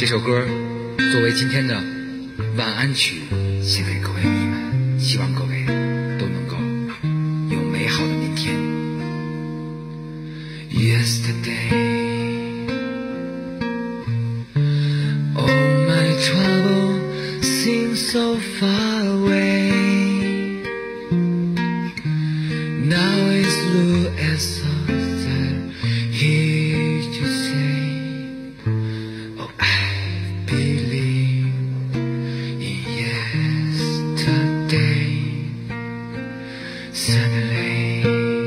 首歌作为今天的晚安曲献给各位迷们，希望各位都能够有美好的明天。 Yesterday all my trouble seems so far away. Now it's blue as something here to say. Oh, I believe in yesterday. Suddenly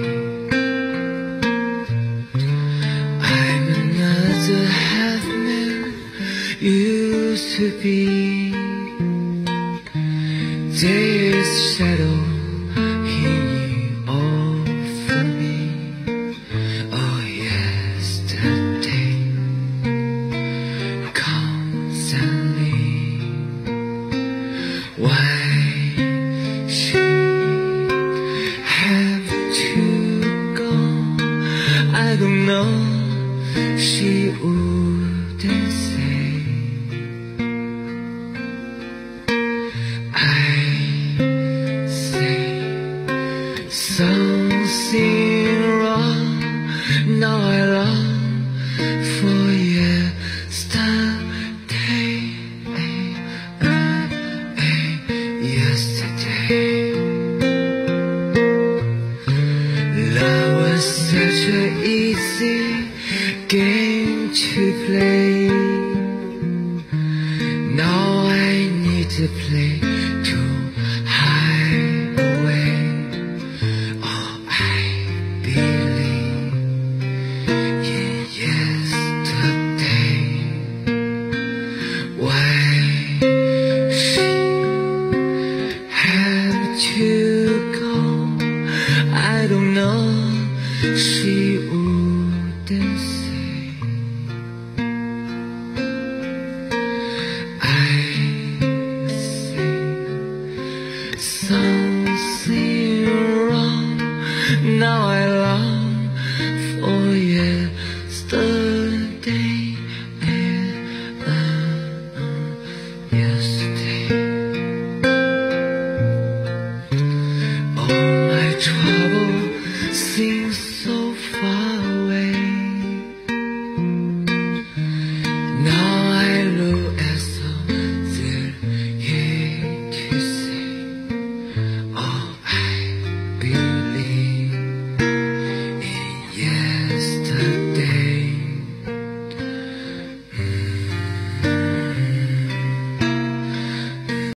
I'm another half man used to be. There's shadow in you all for me. Oh, yesterday comes and leaves. Why she have to go? I don't know. She wouldn't say. I say something wrong. Now I long for yesterday. Yesterday love was such an easy game to play. Now I need to play